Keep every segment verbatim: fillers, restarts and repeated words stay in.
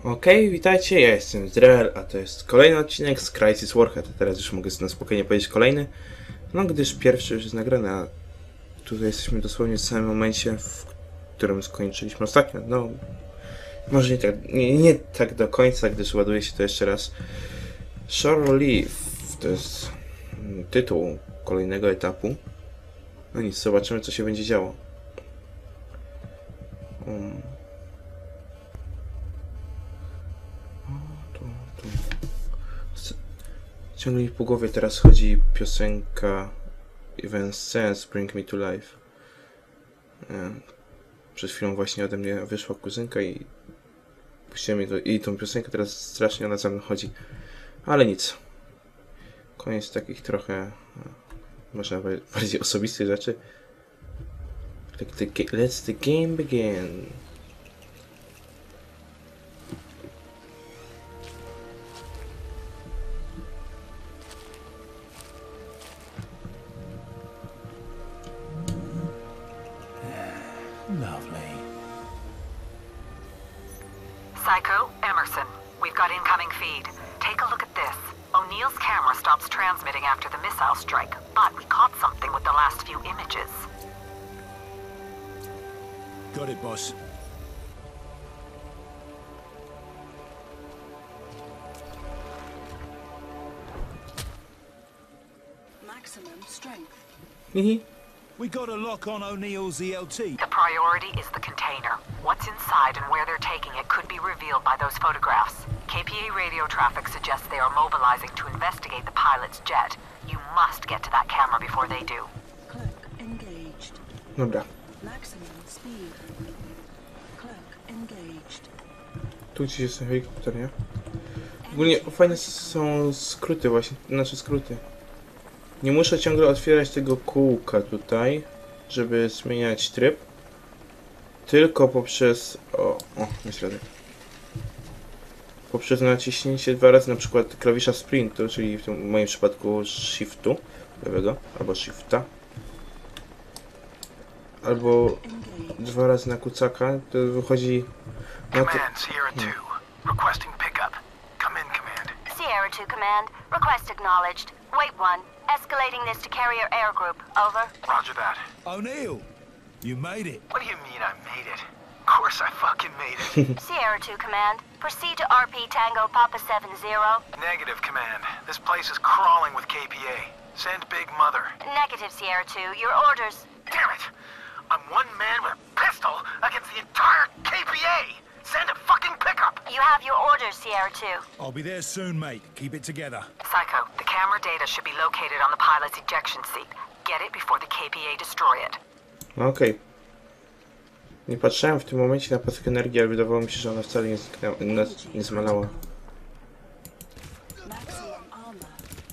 Okej, witajcie, ja jestem Zreal, a to jest kolejny odcinek z Crisis Warhead. Teraz już mogę na spokojnie powiedzieć kolejny, no gdyż pierwszy już jest nagrany, a tutaj jesteśmy dosłownie w samym momencie, w którym skończyliśmy ostatnio. No, może nie tak, nie, nie tak do końca, gdyż ładuje się to jeszcze raz. Shore Leave to jest tytuł kolejnego etapu. No nic, zobaczymy, co się będzie działo. Um. Ciągle mi po głowie teraz chodzi piosenka Evanescence Bring Me to Life. Przed chwilą właśnie ode mnie wyszła kuzynka i puściłem jej to, i tą piosenkę, teraz strasznie ona za mną chodzi. Ale nic. Koniec takich trochę, może bardziej osobistych rzeczy. Let's the game begin. Lovely. Psycho, Emerson, we've got incoming feed. Take a look at this. O'Neill's camera stops transmitting after the missile strike, but we caught something with the last few images. Got it, boss. Maximum strength. Hihi. We got a lock on O'Neill's E L T. The priority is the container. What's inside and where they're taking it could be revealed by those photographs. K P A radio traffic suggests they are mobilizing to investigate the pilot's jet. You must get to that camera before they do. Cloak engaged. Dobra. Maximum speed. Cloak engaged. Tu gdzieś jest ten helikopter, nie? Ogólnie fajne są skróty właśnie, nasze skróty. Nie muszę ciągle otwierać tego kółka tutaj, żeby zmieniać tryb. Tylko poprzez... O, o, jest radę. Poprzez naciśnięcie dwa razy na przykład klawisza sprintu, czyli w, tym, w moim przypadku shiftu lewego, albo shifta. Albo dwa razy na kucaka, to wychodzi na to... Command, Sierra two. Requesting pickup. Come in, Command. Sierra two Command. Request acknowledged. Wait one. Escalating this to Carrier Air Group. Over. Roger that. O'Neill, you made it. What do you mean I made it? Of course I fucking made it. Sierra two Command. Proceed to R P Tango Papa seven zero. Negative, Command. This place is crawling with K P A. Send Big Mother. Negative, Sierra two. Your orders. Damn it! I'm one man with a pistol against the entire K P A! Send a fucking pickup! You have your orders, Sierra two. I'll be there soon, mate. Keep it together. Psycho, the camera data should be located on the pilot's ejection seat. Get it before the K P A destroy it. Okej. Okay. Nie patrzyłem w tym momencie na pasek energii, ale wydawało mi się, że ona wcale nie, zniknęła, nie, nie zmalała. Maximum armor.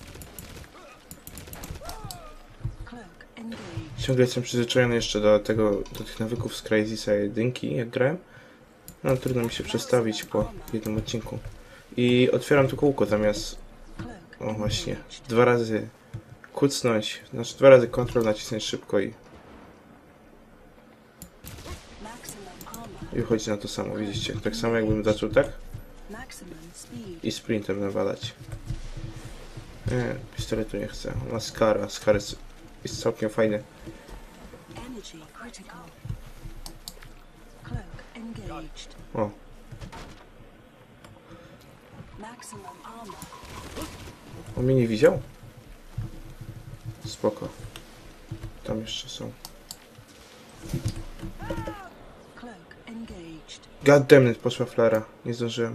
Cloak engaged. Ciągle jestem przyzwyczajony jeszcze do tego, do tych nawyków z Crysisa jedynki, jak grałem. No trudno mi się przestawić po jednym odcinku. I otwieram to kółko zamiast... O właśnie, dwa razy kucnąć, znaczy dwa razy kontrol nacisnąć szybko i... I wychodzi na to samo, widzicie? Tak samo jakbym zaczął tak i sprintem nawalać. Nie, pistoletu nie chcę. On ma Skara, Skar jest, jest całkiem fajny. O. On mnie nie widział? Spoko. Tam jeszcze są. Goddammit, poszła flara. Nie zdążyłem.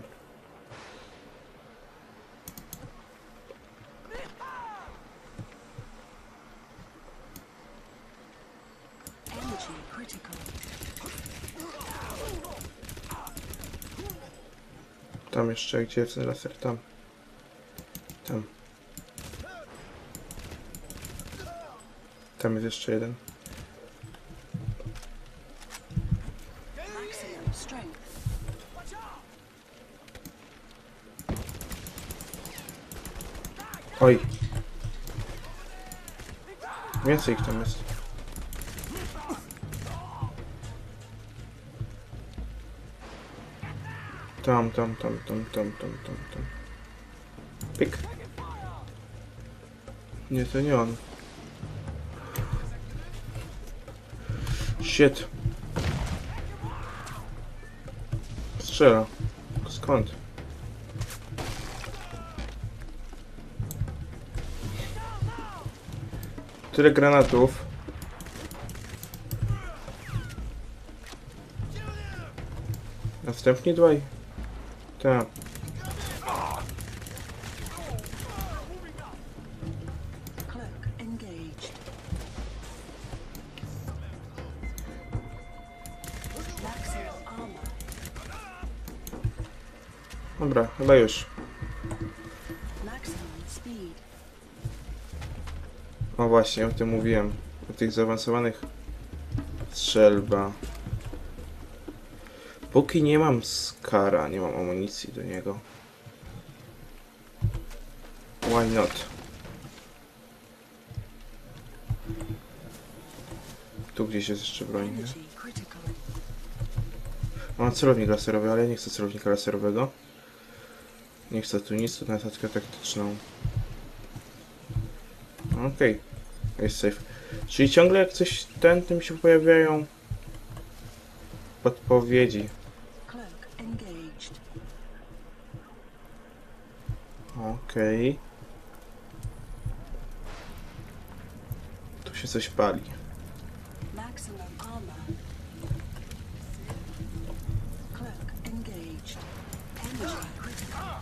Tam jeszcze, gdzie jest ten laser? Tam. Tam. Tam jest jeszcze jeden. Oj. Więcej ich tam jest. Tam, tam, tam, tam, tam, tam, tam, tam. Pyk. Nie, to nie on. Shit. Strzela. Skąd? Tyle granatów. Następnie dwaj. Tak. Cloak engaged. Maximum armor. Dobra, chyba już. Maximum speed. O właśnie, o tym mówiłem. O tych zaawansowanych strzelba. Póki nie mam skara, nie mam amunicji do niego. Why not? Tu gdzieś jest jeszcze broń, nie? Energy critical. Mam celownik laserowy, ale ja nie chcę celownika laserowego. Nie chcę tu nic, tu notatkę taktyczną. Okej. Okay. Jest safe. Czyli ciągle jak coś ten, tym się pojawiają podpowiedzi. Cloak engaged. Okej. Okay. Tu się coś pali. Maximum armor. Cloak engaged. Energy critical.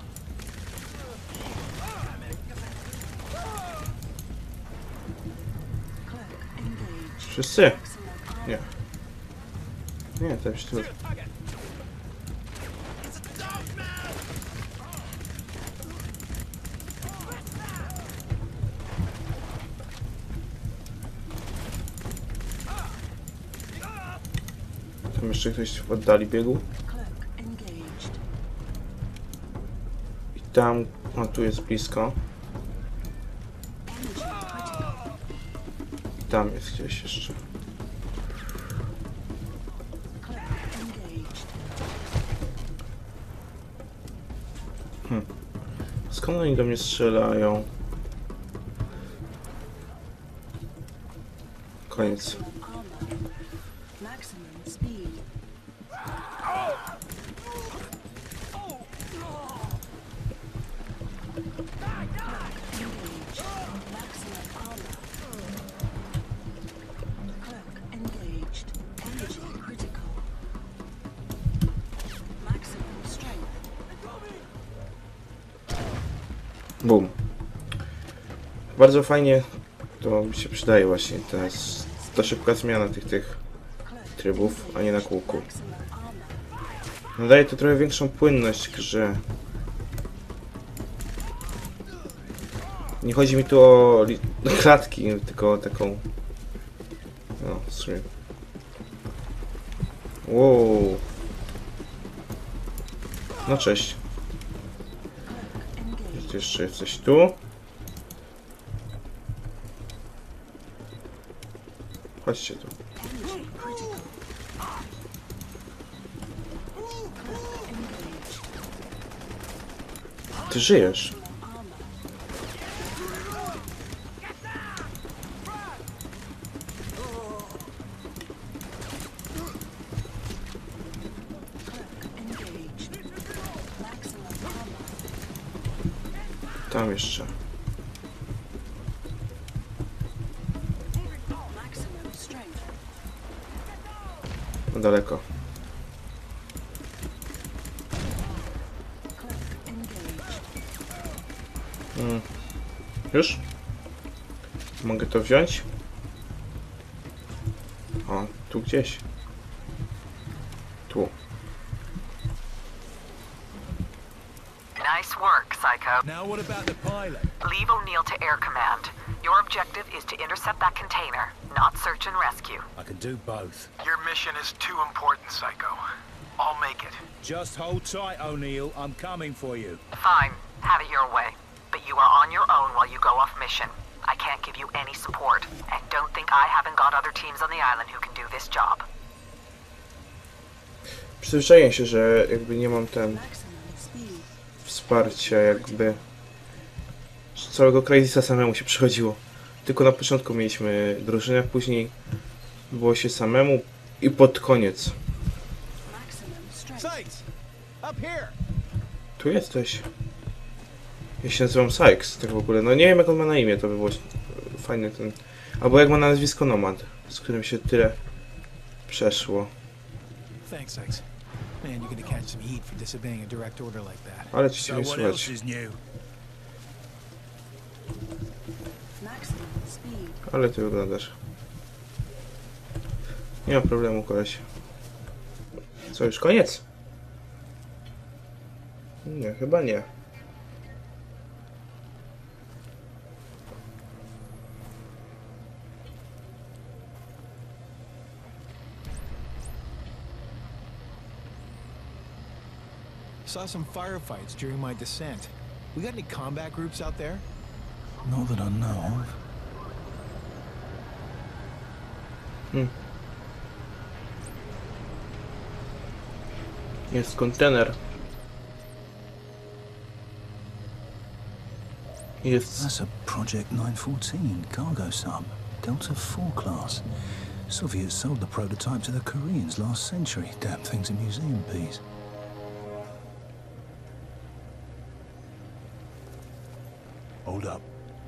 Cloak engaged. Wszyscy? Maximum armor. Nie. Nie, to już tu. Tam jeszcze ktoś w oddali biegł. Cloak engaged. I tam, o tu jest blisko. Energy critical. I tam jest gdzieś jeszcze. Cloak engaged. Skąd oni do mnie strzelają? Koniec. Armor. Maximum speed. Cloak engaged. Maximum armor. Cloak engaged. Energy critical. Maximum strength. Bum. Bardzo fajnie to mi się przydaje właśnie teraz. Ta szybka zmiana tych tych Cloak trybów, a nie na kółku. maximum armor. Nadaje to trochę większą płynność grze. Nie chodzi mi tu o li- klatki, tylko o taką... No, w sumie. Wow. No cześć. Jest jeszcze coś tu. Chodźcie tu. Energy critical. Cloak engaged. Ty żyjesz. Armor. Cloak engaged. Maximum armor. Tam jeszcze. Maximum strength. No daleko. Cloak engaged. Mm. Już? Mogę to wziąć? O, tu gdzieś. Tu. Nice work, Psycho. Now what about the pilot? Leave O'Neill to Air Command. Your objective is to intercept that container, not search and rescue. I can do both. Your mission is too important, Psycho. I'll make it. Just hold tight, O'Neill. I'm coming for you. Fine, have it your way. But you are on your own while you go off mission. I can't give you any support, and don't think I haven't got other teams on the island who can do this job. Przyzwyczaiłem się, że jakby nie mam ten Maximum speed. wsparcia jakby z całego Crysisa samemu się przychodziło. Tylko na początku mieliśmy drużynę, później było się samemu i pod koniec. Maximum strength. Sakes! Up here! Tu jesteś. Ja się nazywam Sykes, tak w ogóle. No nie wiem jak on ma na imię, to by było fajny ten... Albo jak ma na nazwisko Nomad, z którym się tyle przeszło. Thanks, Sykes. Man, you're gonna catch some heat for disobeying a direct order like that. Ale ci So ciebie what słychać. else is new? Maximum speed. Ale ty wyglądasz. Nie ma problemu, koleś. Co, już koniec? Nie, chyba nie. Saw some firefights during my descent. We got any combat groups out there? Not that I know of. Jest kontener. Jest... That's a Project nine fourteen cargo sub, Delta four class. Soviets sold the prototype to the Koreans last century. Damn thing's a museum piece. Hold up.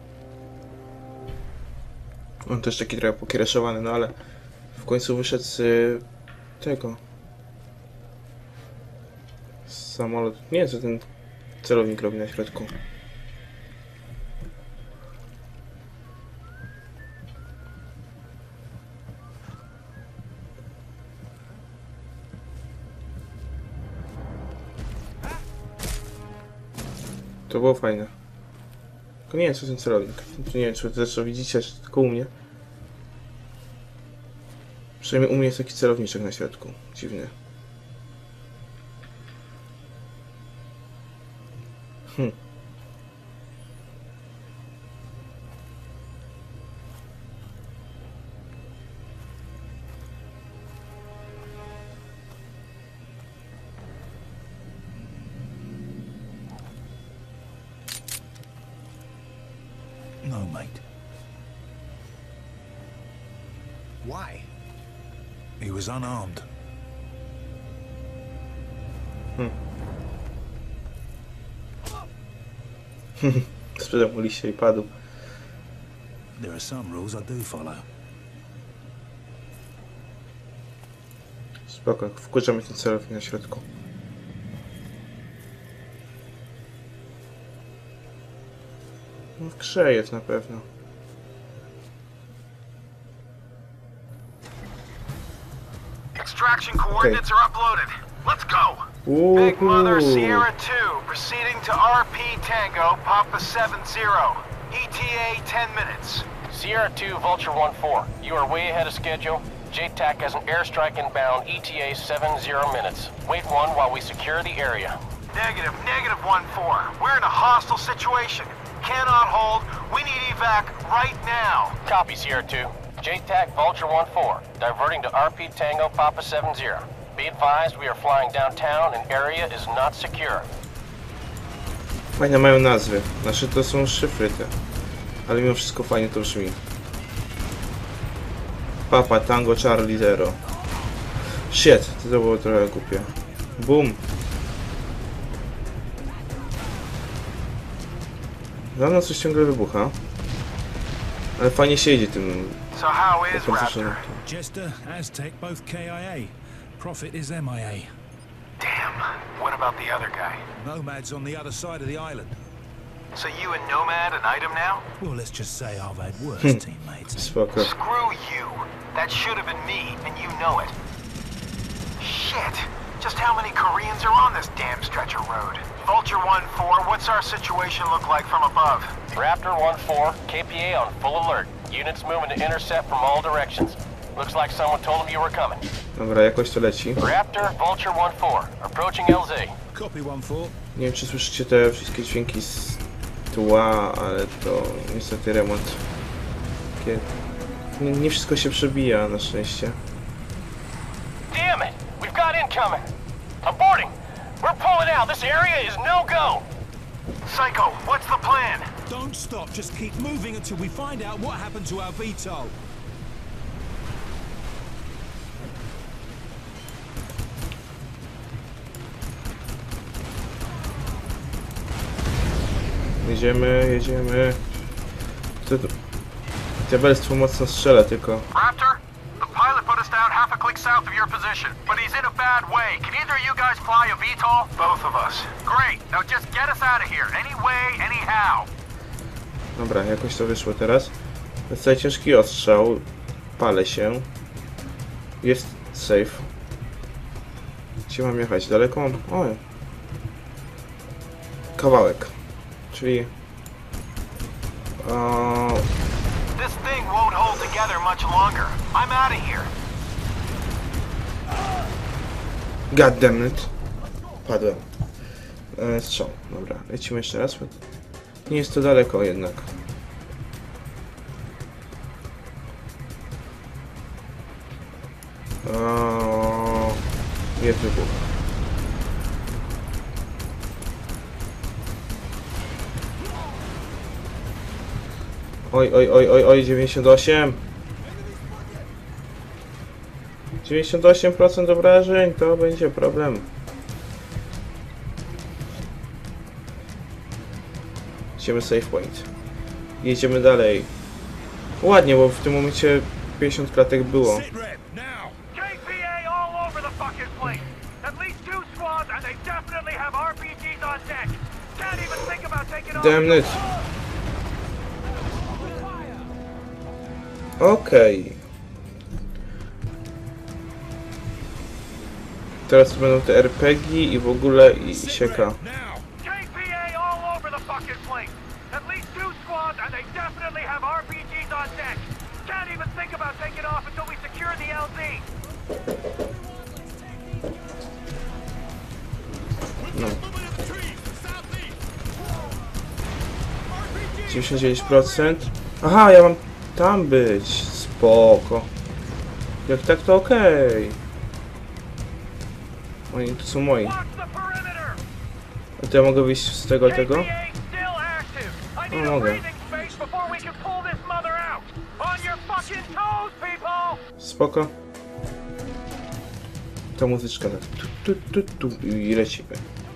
On też taki trochę pokiereszowany, no ale w końcu wyszedł z y, tego. Z samolotu. Nie, co ten celownik robi na środku. To było fajne. Tylko nie wiem co ten celownik. Nie wiem czy to zresztą widzicie, czy tylko u mnie. Przynajmniej u mnie jest taki celowniczek na środku. Dziwny. Hm. No, mate. Why? He was unarmed. Sprzedał mu liście i padł. There are some rules I do follow. Spoko, wkurzamy ten celownik na środku. No w grze jest na pewno. Extraction coordinates are uploaded. Let's go. Big Mother Woohoo! Sierra two, proceeding to R P Tango, Papa seven zero. E T A ten minutes. Sierra two, Vulture one four. You are way ahead of schedule. J TAC has an airstrike inbound, E T A seven zero minutes. Wait one while we secure the area. Negative, negative one four. We're in a hostile situation. Cannot hold. We need evac right now. Copy, Sierra two. J TAC, Vulture one four. Diverting to R P Tango, Papa seven zero. Be advised, we are flying downtown and area is not secure. Fajne mają nazwy. Znaczy to są szyfry te. Ale mimo wszystko fajnie to brzmi. Papa, Tango, Charlie, Zero. Shit, to było trochę głupie. Boom. Dawno coś ciągle wybucha. Ale fajnie się jedzie tym... So how is opancerzonym. Raptor? Jester, Aztec, both K I A. Prophet is M I A. Damn. What about the other guy? Nomad's on the other side of the island. So you and Nomad an item now? Well, let's just say I've had worse teammates. Spoko. Screw you. That should have been me, and you know it. Shit. Just how many Koreans are on this damn stretch of road? Vulture one four, what's our situation look like from above? Raptor one four, K P A on full alert. Units moving to intercept from all directions. Looks like someone told them you were coming. Dobra, jakoś to leci. Raptor, Vulture one four, approaching L Z. Copy one four. Nie wiem czy słyszycie te wszystkie dźwięki z tła, ale to niestety remont. Takie... Nie, nie wszystko się przebija na szczęście. Damn it! We've got incoming! I'm boarding. We're pulling out. This area is no go. Psycho, what's the plan? Don't stop, just keep moving until we find out what happened to our V TOL. Jedziemy, jedziemy. To diabelstwo mocno strzela tylko. Raptor, the pilot put us down half a click south of your position, but he's in a bad way. Can either of you guys fly a V TOL? Both of us. Great. Now just get us out of here. Any way, anyhow. Dobra, jakoś to wyszło teraz. Dostaję ciężki ostrzał. Palę się. Jest safe. Gdzie mam jechać? Daleko mam? O. Kawałek. Czyli... Uh... This thing won't hold together much longer. I'm out of here. God damn it. Padłem. E, strzał. Dobra, lecimy jeszcze raz. Nie jest to daleko jednak. O, jest wybuch. Oj, oj, oj, oj, oj, dziewięćdziesiąt osiem. dziewięćdziesiąt osiem procent obrażeń, to będzie problem. Idziemy save point. Jedziemy dalej. Ładnie, bo w tym momencie pięćdziesiąt klatek było. Damn it. Okej. Okay. Teraz będą te er pe gie i w ogóle i sieka. No. dziewięćdziesiąt dziewięć procent. Aha, ja mam tam być. Spoko. Jak tak, to okej. Okay. Oni to są moi. A to ja mogę wyjść z tego tego? No mogę. Spoko. Ta muzyczka tak tu, tu, tu, tu i lecimy.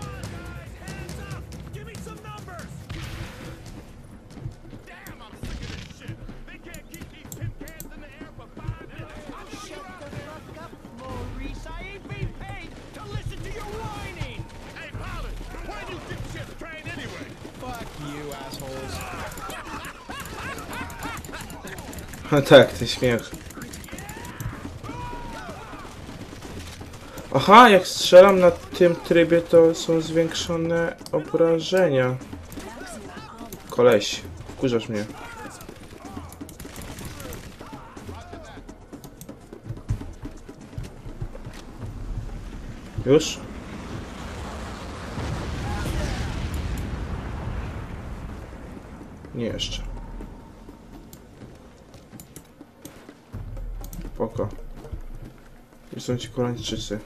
A tak, ten śmiech. Aha, jak strzelam na tym trybie, to są zwiększone obrażenia. Koleś, wkurzasz mnie. Już? Nie jeszcze. Spoko. Gdzie są ci Koreańczycy?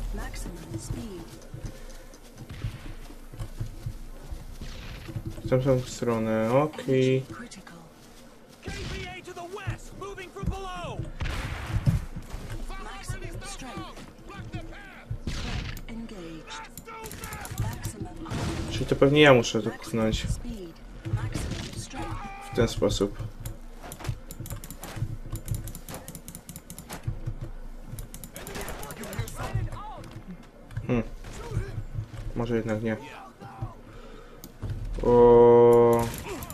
W tamtą stronę, okej. Okay. Czyli to pewnie ja muszę to pchnąć. W ten sposób. Hmm. Może jednak nie. O.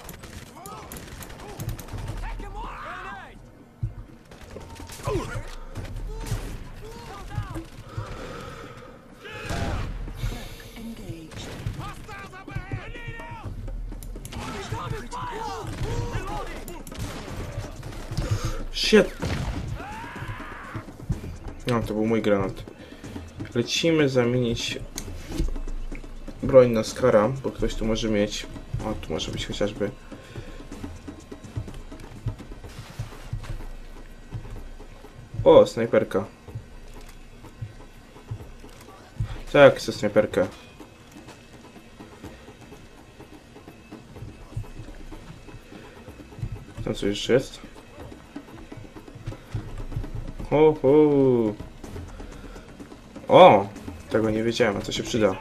Shit. No, to był mój granat. Lecimy zamienić broń na Skara, bo ktoś tu może mieć. O, tu może być chociażby. O, snajperka. Tak, chcę snajperkę. Tam co jeszcze jest? Ho, ho. O! Tego nie wiedziałem, a to się przyda.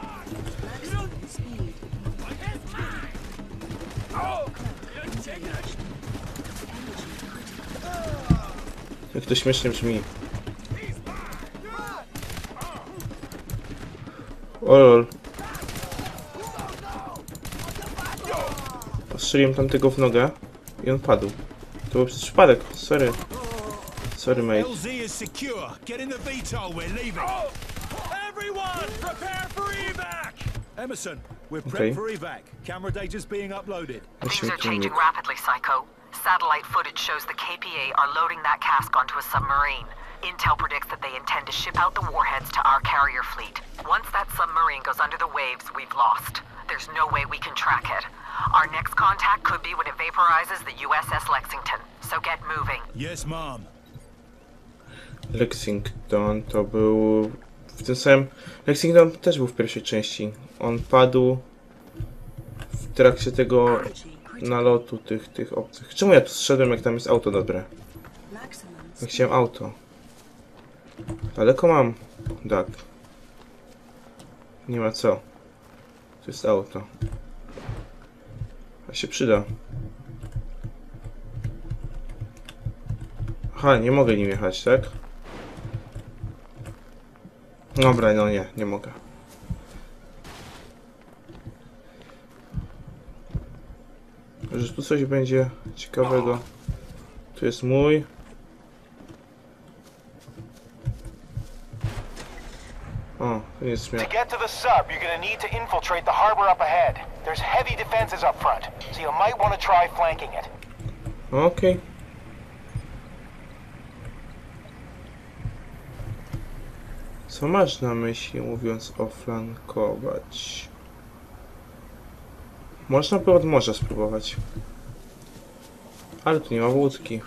Jak to śmiesznie brzmi. O lol. Postrzeliłem tamtego w nogę i on padł. To był przez przypadek, sorry. Sorry, mate. L Z is secure. Get in the V TOL, we're leaving. Everyone, prepare for evac! Emerson, we're prepped Okay. for evac. Camera data's being uploaded. Things are changing rapidly, Psycho. Satellite footage shows the K P A are loading that cask onto a submarine. Intel predicts that they intend to ship out the warheads to our carrier fleet. Once that submarine goes under the waves, we've lost. There's no way we can track it. Our next contact could be when it vaporizes the U S S Lexington. So get moving. Yes, ma'am. Lexington to był... W tym samym... Lexington też był w pierwszej części. On padł w trakcie tego nalotu tych, tych obcych. Czemu ja tu zszedłem, jak tam jest auto dobre? Ja chciałem auto. Daleko mam. Tak. Nie ma co. To jest auto. A się przyda. Aha, nie mogę nim jechać, tak? Dobra, no nie, nie mogę. Że tu coś będzie ciekawego. Tu jest mój. O, to nie jest miał. To get to the sub, you're gonna need to infiltrate the harbor up ahead. There's heavy defenses up front, so you might want to try flanking it. Okej. Okay. Co masz na myśli, mówiąc o flankować? Można by od morza spróbować. Ale tu nie ma łódki.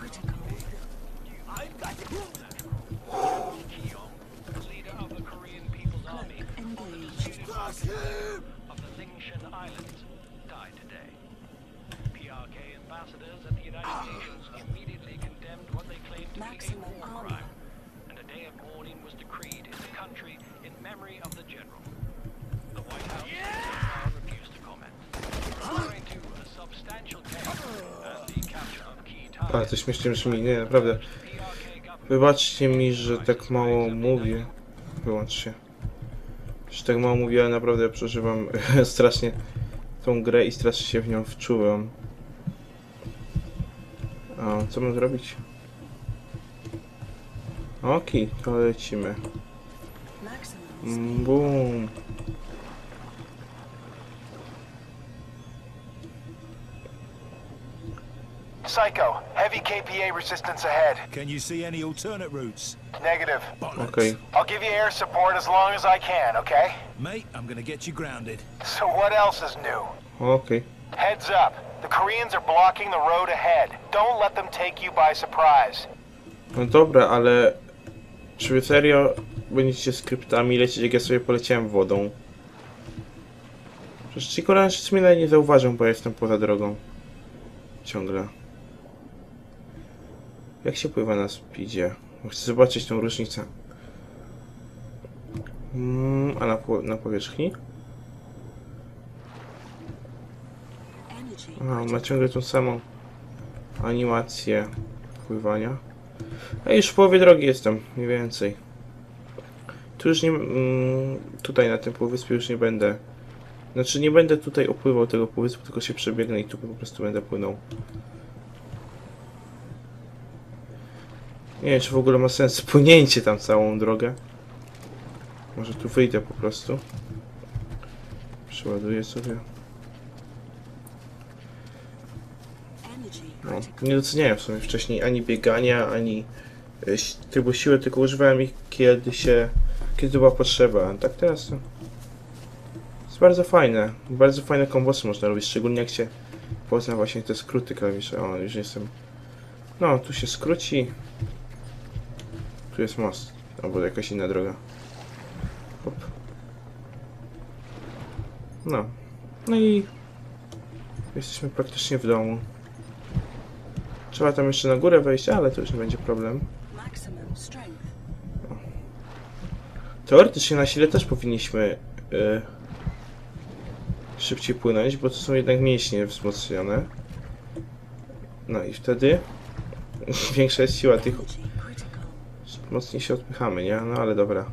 Ale to śmiesznie brzmi, nie, naprawdę. Wybaczcie mi, że tak mało mówię. Wyłącz się. Że tak mało mówię, ale naprawdę przeżywam strasznie tą grę i strasznie się w nią wczułem. A co mam zrobić? Okej, to lecimy. Boom. Psycho, heavy K P A resistance ahead. Can you see any alternate routes? Negative. Okay. I'll give you air support as long as I can, okay? Mate, I'm gonna get you grounded. So what else is new? Okay. Heads up. The Koreans are blocking the road ahead. Don't let them take you by surprise. No dobra, ale czy wy serio będziecie skryptami lecieć, jak ja sobie poleciałem wodą? Przecież ci Koreańczycy mnie nawet nie zauważą, bo ja jestem poza drogą. Ciągle. Jak się pływa na speedzie? Chcę zobaczyć tą różnicę. Mm, a na, po na powierzchni? A, ma ciągle tą samą animację pływania. A już w połowie drogi jestem, mniej więcej. Tu już nie... Mm, tutaj na tym półwyspie już nie będę. Znaczy nie będę tutaj opływał tego półwyspu, tylko się przebiegnę i tu po prostu będę płynął. Nie wiem, czy w ogóle ma sens płynięcie tam całą drogę. Może tu wyjdę po prostu. Przeładuję sobie. No, nie doceniałem w sumie wcześniej ani biegania, ani trybu siły, tylko używałem ich kiedy się... kiedy była potrzeba. Tak teraz to... jest bardzo fajne. Bardzo fajne kombosy można robić, szczególnie jak się pozna właśnie te skróty klawisze. O, już jestem... No, tu się skróci. Tu jest most. Albo jakaś inna droga. Hop. No. No i jesteśmy praktycznie w domu. Trzeba tam jeszcze na górę wejść, ale to już nie będzie problem. O. Teoretycznie na sile też powinniśmy yy, szybciej płynąć, bo to są jednak mięśnie wzmocnione. No i wtedy większa jest siła tych... Mocniej się odpychamy, nie? No ale dobra.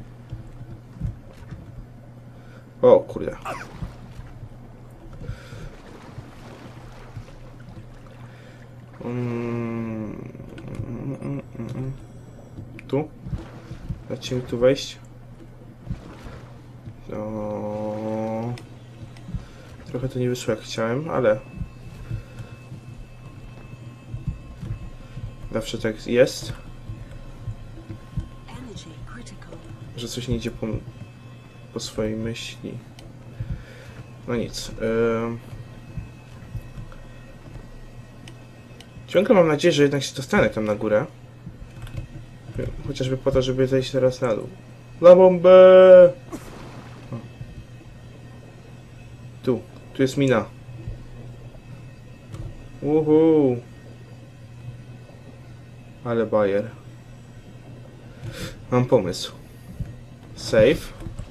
O kurde. Mm, mm, mm, mm. Tu? Dajcie mi tu wejść. No... Trochę to nie wyszło jak chciałem, ale... Zawsze tak jest. Że coś nie idzie po, po swojej myśli. No nic. Yy... Ciągle mam nadzieję, że jednak się dostanę tam na górę. Chociażby po to, żeby zejść teraz na dół. Na bombę! O. Tu. Tu jest mina. Uhu. Ale bajer. Mam pomysł. Save.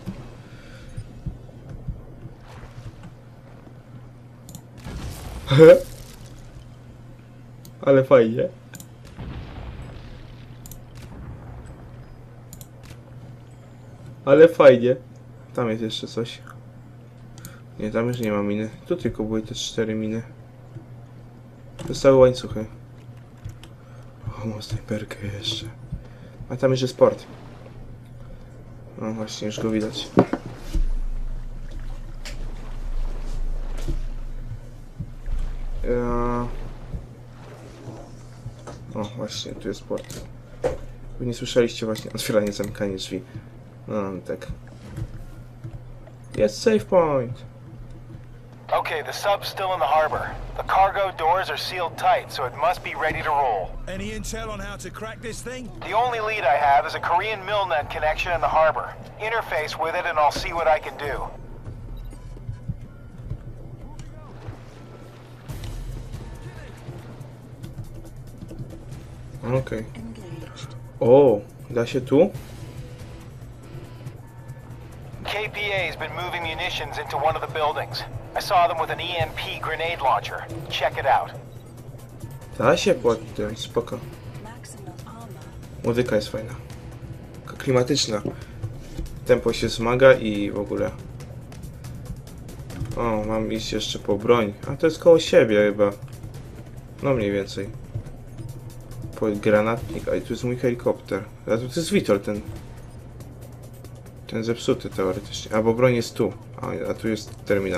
Ale fajnie. Ale fajnie. Tam jest jeszcze coś. Nie, tam już nie ma miny. Tu tylko były te cztery miny. Zostały łańcuchy. O, mam snajperkę jeszcze. A tam jeszcze sport. No właśnie, już go widać. Ja... O, właśnie, tu jest port. Wy nie słyszeliście właśnie otwieranie, zamykanie drzwi. No, tak. Jest save point. Okay, the sub's still in the harbor. The cargo doors are sealed tight, so it must be ready to roll. Any intel on how to crack this thing? The only lead I have is a Korean Milnet connection in the harbor. Interface with it and I'll see what I can do. Okej. Okay. O, da się tu? K P A's been moving munitions into one of the buildings. I saw them with an E M P grenade launcher. Check it out. Da się podjąć, spoko. Muzyka jest fajna. Taka klimatyczna. Tempo się wzmaga i w ogóle. O, mam iść jeszcze po broń. A to jest koło siebie chyba. No mniej więcej. Po granatnik. A tu jest mój helikopter. A to jest Witold, ten... Ten zepsuty teoretycznie. Albo broń jest tu. A, a tu jest terminal.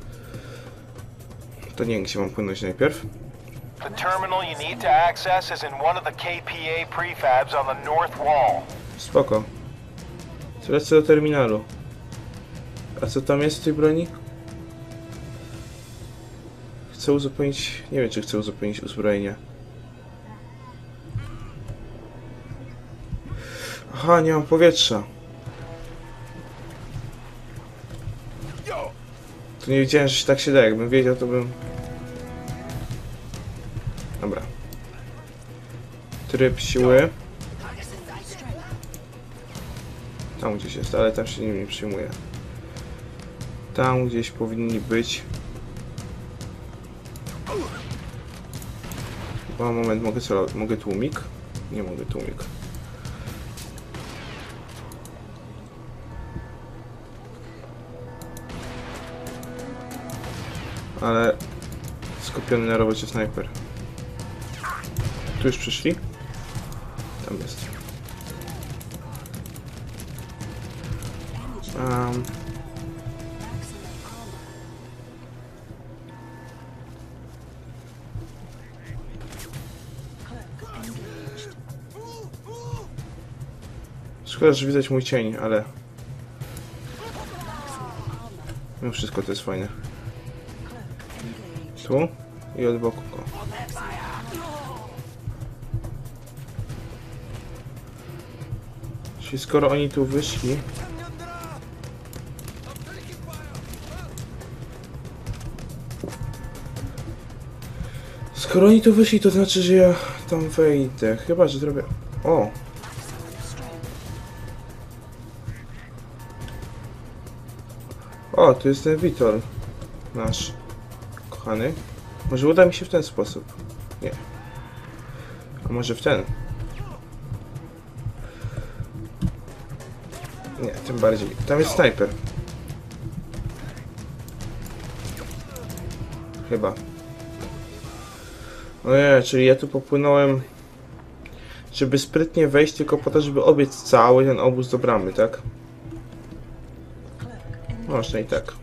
To nie wiem, gdzie mam płynąć najpierw. The terminal you need to access is in one of the K P A prefabs on the north wall. Spoko. Lecę do terminalu. A co tam jest w tej broni? Chcę uzupełnić... Nie wiem, czy chcę uzupełnić uzbrojenie. Aha, nie mam powietrza. To nie wiedziałem, że się tak się da. Jakbym wiedział, to bym... Dobra. Tryb siły. Tam gdzieś jest, ale tam się nim nie przyjmuje. Tam gdzieś powinni być. O, moment, mogę co? Mogę tłumik? Nie mogę tłumik. Ale skupiony na robocie snajper. Tu już przyszli? Tam jest. Um. Szkoda, że widać mój cień, ale... No wszystko to jest fajne. Tu i od boku. O. Czyli skoro oni tu wyszli... Skoro oni tu wyszli, to znaczy, że ja tam wejdę. Chyba, że zrobię... O! O, tu jest ten Witol. Nasz kochany. Może uda mi się w ten sposób. Nie. A może w ten? Nie, tym bardziej. Tam jest snajper. Chyba. No nie, czyli ja tu popłynąłem, żeby sprytnie wejść tylko po to, żeby obiec cały ten obóz do bramy, tak? Można i tak.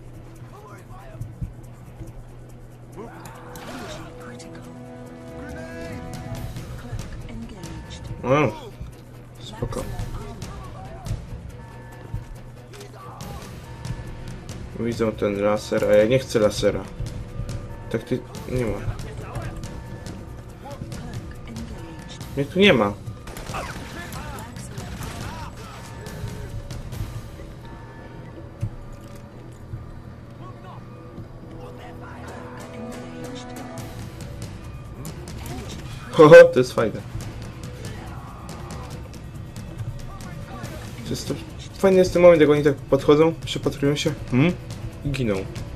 No, spoko. Widzą ten laser, a ja nie chcę lasera. Tak ty... nie ma. Mnie tu nie ma. Ho, to jest fajne. To jest to... Fajny jest ten moment, jak oni tak podchodzą, przypatrują się, hmm? I giną.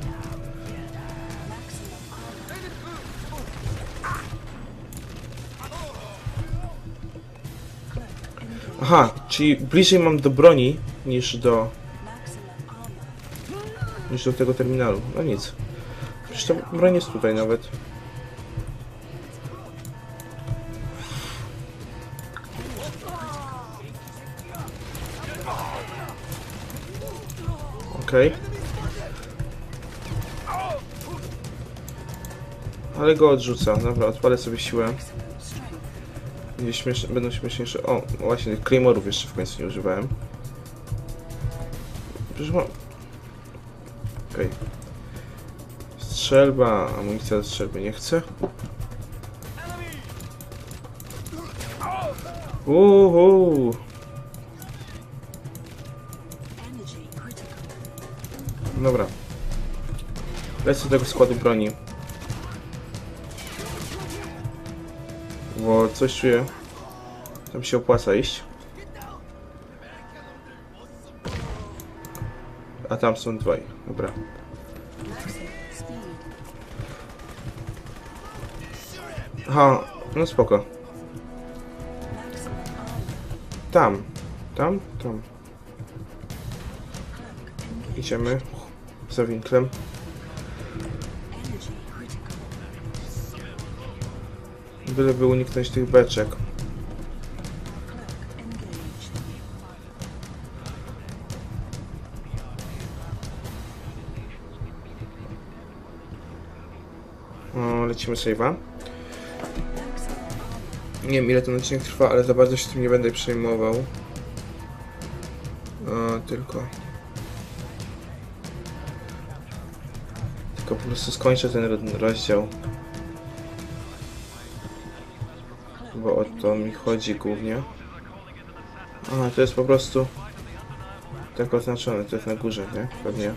Aha, czyli bliżej mam do broni niż do... niż do tego terminalu. No nic. Przecież ta broń jest tutaj nawet. Okej. Okay. Ale go odrzuca. Dobra, odpalę sobie siłę. Będzie śmieszne, będą śmieszniejsze. O, właśnie tych Claymore'ów jeszcze w końcu nie używałem. Przecież mam... Okej. Okay. Strzelba, amunicja do strzelby nie chcę. Uhu. Dobra. Lecę do tego składu broni. Bo coś czuję. Tam się opłaca iść. A tam są dwaj. Dobra. Aha, no spoko. Tam. Tam? Tam. Idziemy. Za winklem. Byleby uniknąć tych beczek. O, lecimy save'a. Nie wiem, ile ten odcinek trwa, ale za bardzo się tym nie będę przejmował. O, tylko... Tylko po prostu skończę ten rozdział. Bo o to mi chodzi głównie. A, to jest po prostu tak oznaczone, to jest na górze, nie? Pewnie.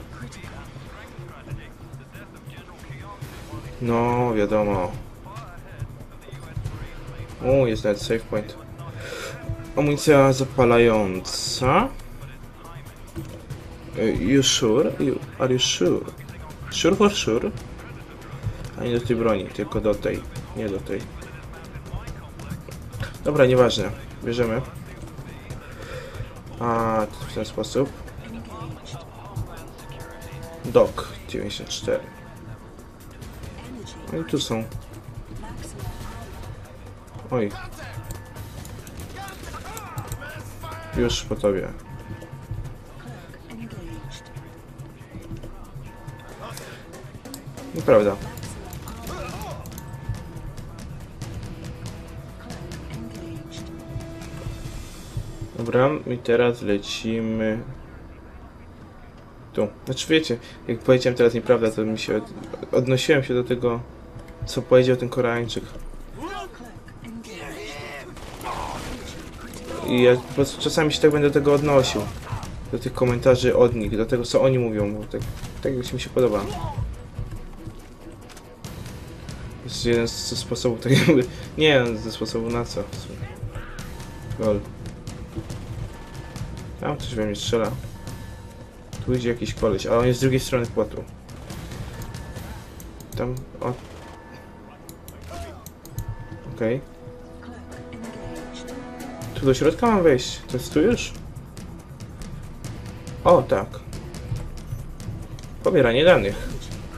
No, wiadomo. O, jest nawet save point. Amunicja zapalająca. You sure? You, are you sure? Sure for sure? A nie do tej broni, tylko do tej. Nie do tej. Dobra, nieważne. Bierzemy. A, to w ten sposób. Doc dziewięćdziesiąt cztery. No i tu są. Oj. Już po tobie. Nieprawda. Dobra, i teraz lecimy tu. Znaczy wiecie, jak powiedziałem teraz nieprawda, to mi się odnosiłem się do tego, co powiedział ten Koreańczyk. I ja po prostu czasami się tak będę do tego odnosił. Do tych komentarzy od nich, do tego co oni mówią, bo tak, tak jak mi się podoba. jest jeden ze sposobów, tak jakby... Nie, ze sposobów na co? Lol. Tam coś we mnie strzela. Tu idzie jakiś koleś, ale on jest z drugiej strony płotu. Tam... o... Okej. Okay. Tu do środka mam wejść. To jest tu już? O, tak. Pobieranie danych.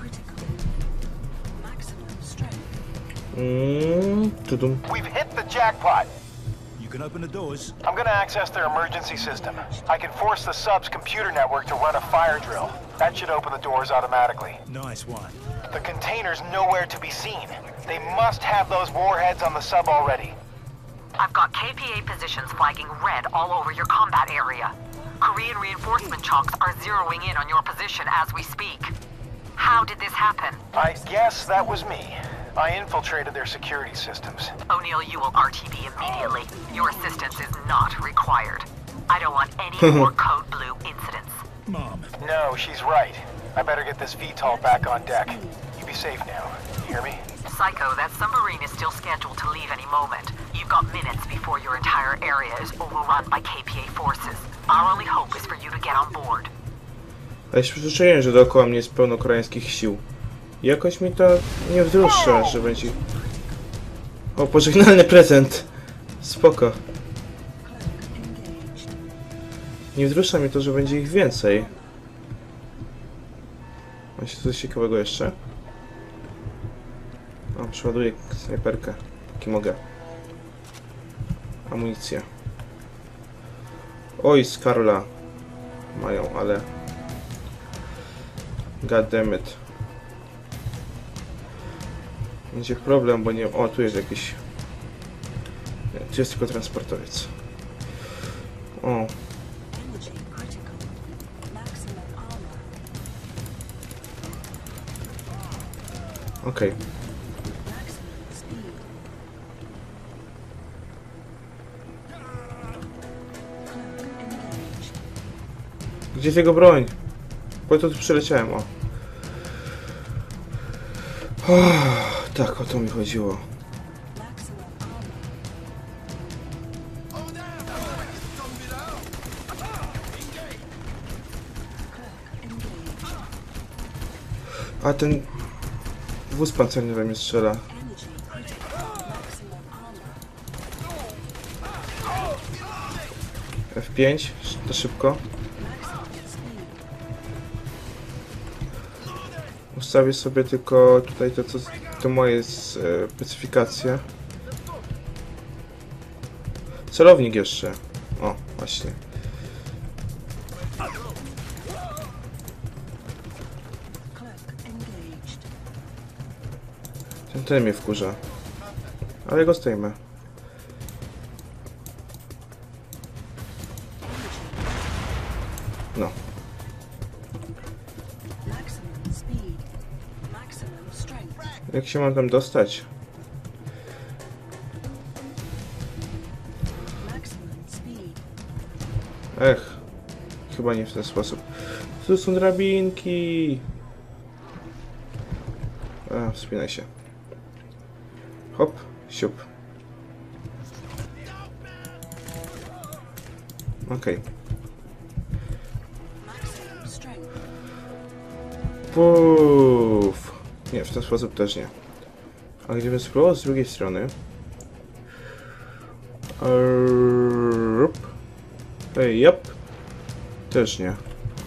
Mm, tudum. We've hit the jackpot. You can open the doors. I'm gonna access their emergency system. I can force the sub's computer network to run a fire drill. That should open the doors automatically. Nice one. The container's nowhere to be seen. They must have those warheads on the sub already. I've got K P A positions flagging red all over your combat area. Korean reinforcement chunks are zeroing in on your position as we speak. How did this happen? I guess that was me. I infiltrated their security systems. O'Neill, you will R T B immediately. Your assistance is not required. I don't want any more Code Blue incidents. Mom. No, she's right. I better get this V TOL back on deck. You be safe now. You hear me? Psycho, that submarine is still scheduled to leave any moment. You've got minutes before your entire area is overrun by K P A forces. Our only hope is for you to get on board. Ale się przyzwyczaiłem, że dookoła mnie jest pełno koreańskich sił. Jakoś mi to nie wzrusza, że będzie... O, pożegnalny prezent! Spoko. Nie wzrusza mi to, że będzie ich więcej. Ma się coś ciekawego jeszcze? O, przeładuję snajperkę. Póki mogę. Amunicja. Oj, z Karola mają, ale... God damn it. Będzie problem, bo nie... O, tu jest jakiś... Nie, tu jest tylko transportowiec. O. Okej. Okay. Gdzie jest jego broń? Po to tu przyleciałem, o. Oh, tak, o to mi chodziło. A ten wóz pancerny we mnie strzela. F pięć, to szybko. Ustawię sobie tylko tutaj to, co to moje specyfikacje. Celownik jeszcze. O, właśnie. Ten, ten mnie wkurza. Ale go zdejmę. No. Jak się mam tam dostać? Ech, chyba nie w ten sposób. Tu są drabinki. A, wspinaj się. Hop, siup. Okej. Okay. Puf. Nie, w ten sposób też nie. A gdybym spróbował z drugiej strony. Ej, yep. Też nie.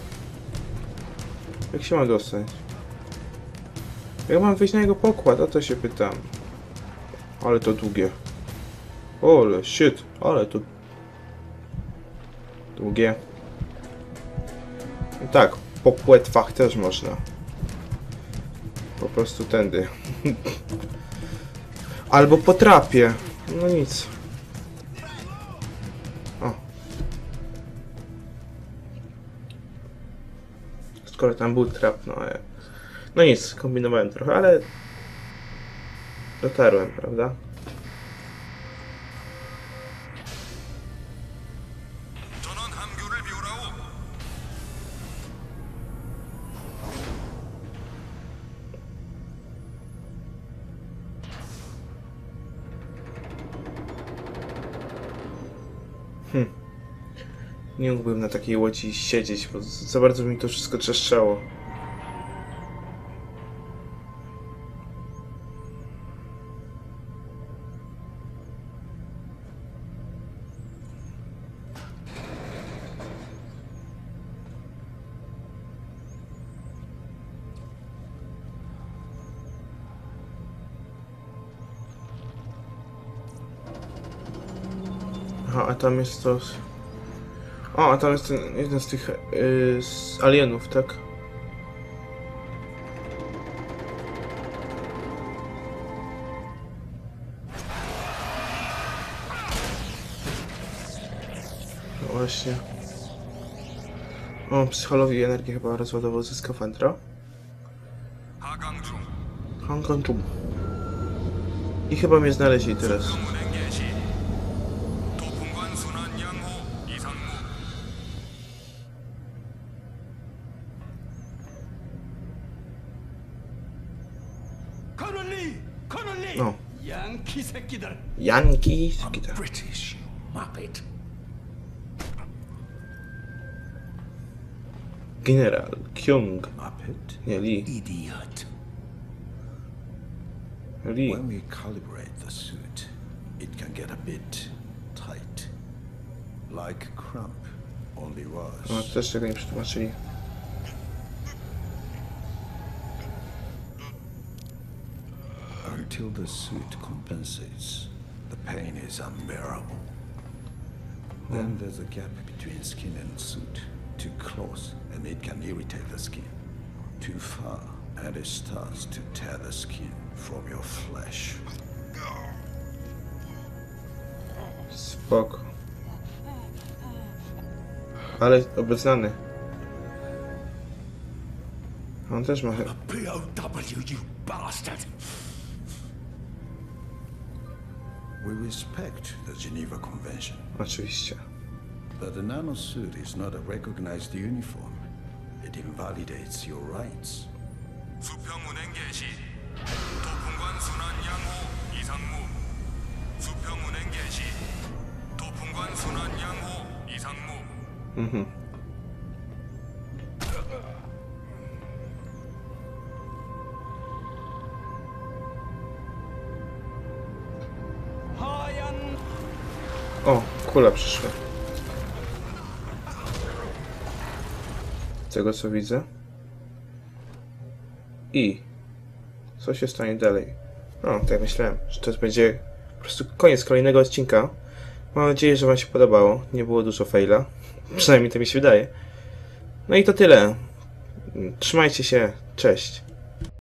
Jak się mam dostać? Jak mam wyjść na jego pokład? O to się pytam. Ale to długie. Ole, shit. Ale to... Długie. No tak, po płetwach też można. Po prostu tędy. Albo po trapie. No nic. O. Skoro tam był trap, no... No nic, kombinowałem trochę, ale... Dotarłem, prawda? Hm. Nie mógłbym na takiej łodzi siedzieć, bo za bardzo mi to wszystko trzeszczało. Aha, a tam jest to... O, a tam jest ten jeden z tych yy, z alienów, tak? No właśnie. O, psychologii i energii chyba rozładował ze skafandra. Hanganjum. I chyba mnie znaleźli teraz. No. Yankee 새끼들. Yankee 새끼들. British, Muppet. General Kyung. Muppet? Nie, Lee. Idiot. Lee. When we calibrate the suit, it can get a bit tight. Like cramp, only worse. No, też tego nie przetłumaczyli. Until the suit compensates, the pain is unbearable. Then there's a gap between skin and suit. Too close, and it can irritate the skin. Too far, and it starts to tear the skin from your flesh. Spoko. Ale obeznany. On też ma... P O W, you bastard! We respect the Geneva Convention. Oczywiście. But the nanosuit is not a recognized uniform. It invalidates your rights. 수평 운행 개시. 도풍관 순환 양호 이상무. 수평 운행 개시. 도풍관 순환 양호 이상무. Mhm. O, kula przyszła. Z tego co widzę. I co się stanie dalej? No, tak myślałem, że to będzie po prostu koniec kolejnego odcinka. Mam nadzieję, że wam się podobało. Nie było dużo faila. Przynajmniej to mi się wydaje. No i to tyle. Trzymajcie się. Cześć.